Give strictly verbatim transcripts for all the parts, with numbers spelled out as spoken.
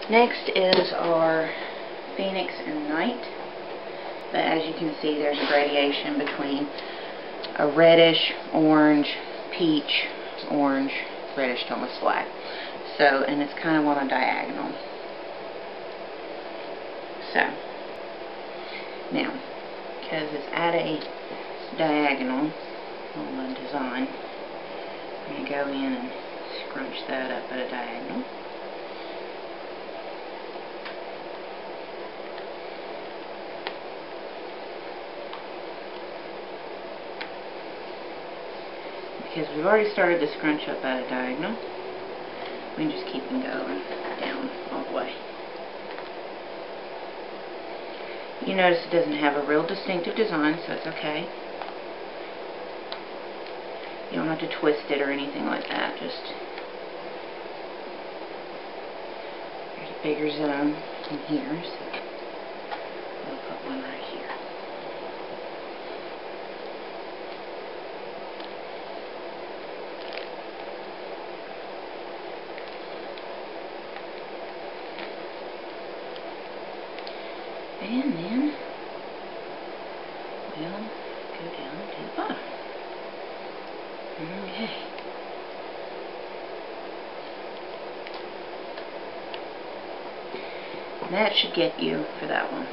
Next is our Phoenix and Night. But as you can see, there's a gradation between a reddish, orange, peach, orange, reddish to almost black. So, and it's kind of on a diagonal. So, now, because it's at a diagonal on my design, I'm going to go in and scrunch that up at a diagonal. Because we've already started to scrunch up at a diagonal, we can just keep them going down all the way. You notice it doesn't have a real distinctive design, so it's okay. You don't have to twist it or anything like that. Just there's a bigger zone in here, so we'll put one right here. And then we'll go down to the bottom. Okay. And that should get you for that one.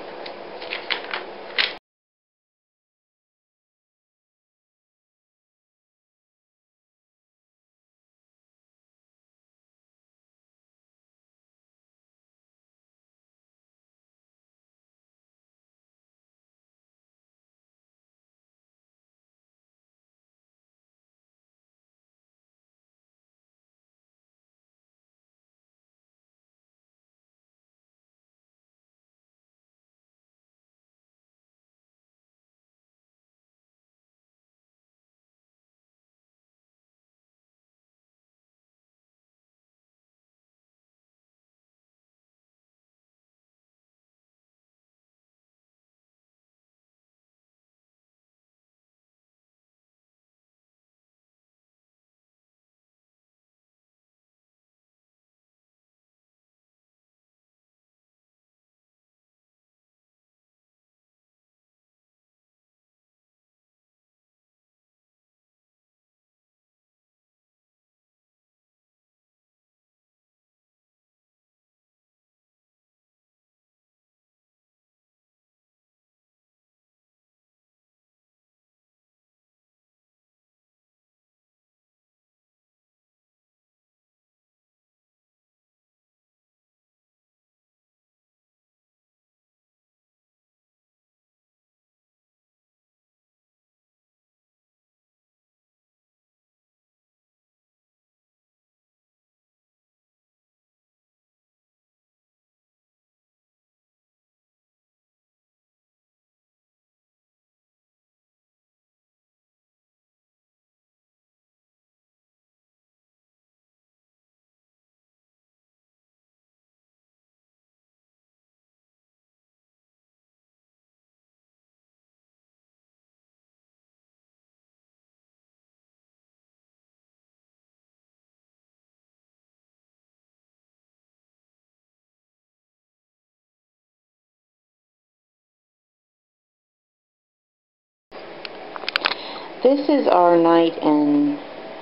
This is our Night and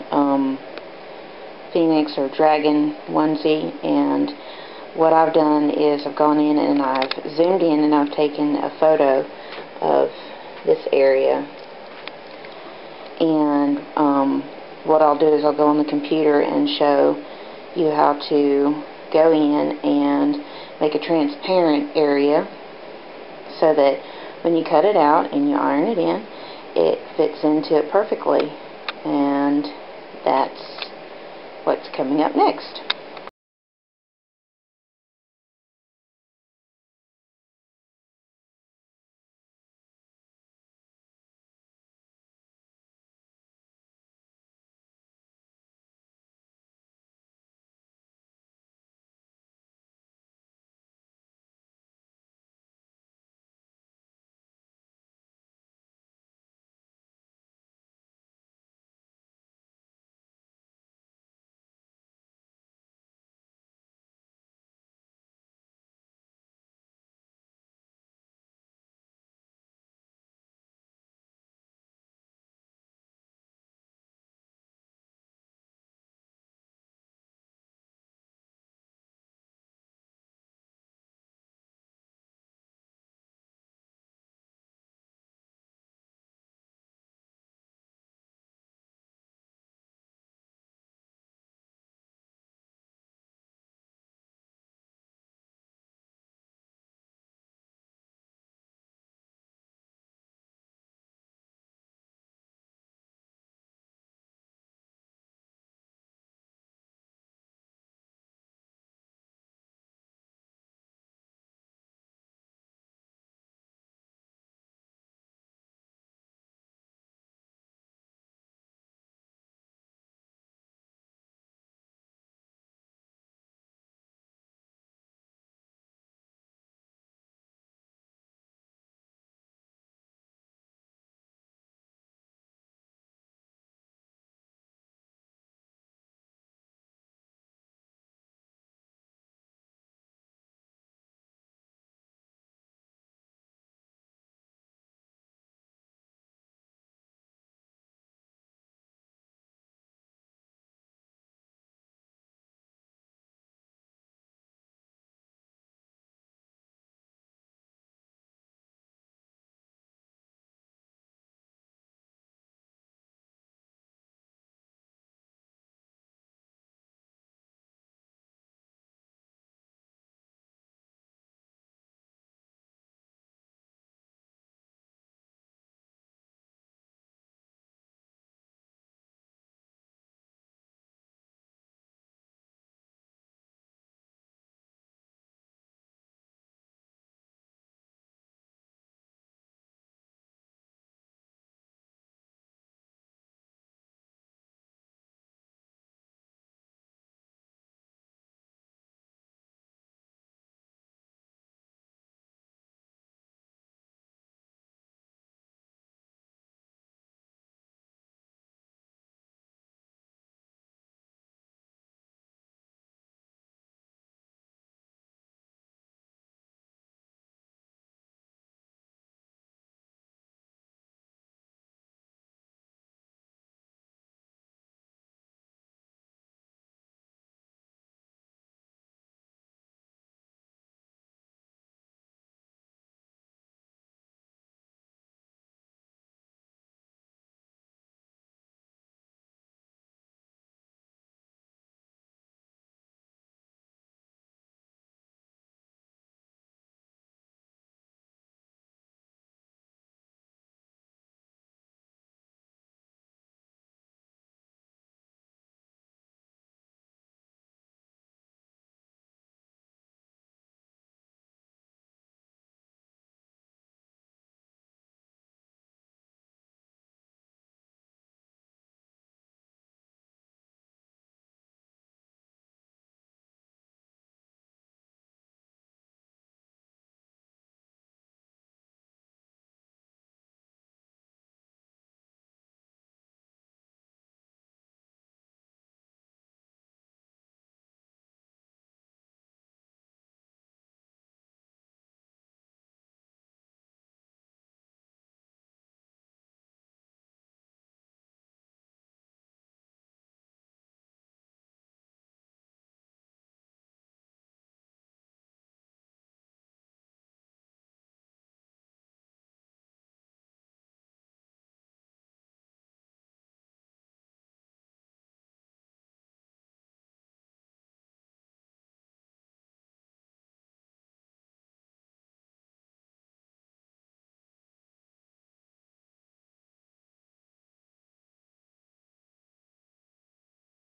um, Phoenix or Dragon onesie, and what I've done is I've gone in and I've zoomed in and I've taken a photo of this area, and um, what I'll do is I'll go on the computer and show you how to go in and make a transparent area so that when you cut it out and you iron it in, it fits into it perfectly. And that's what's coming up next.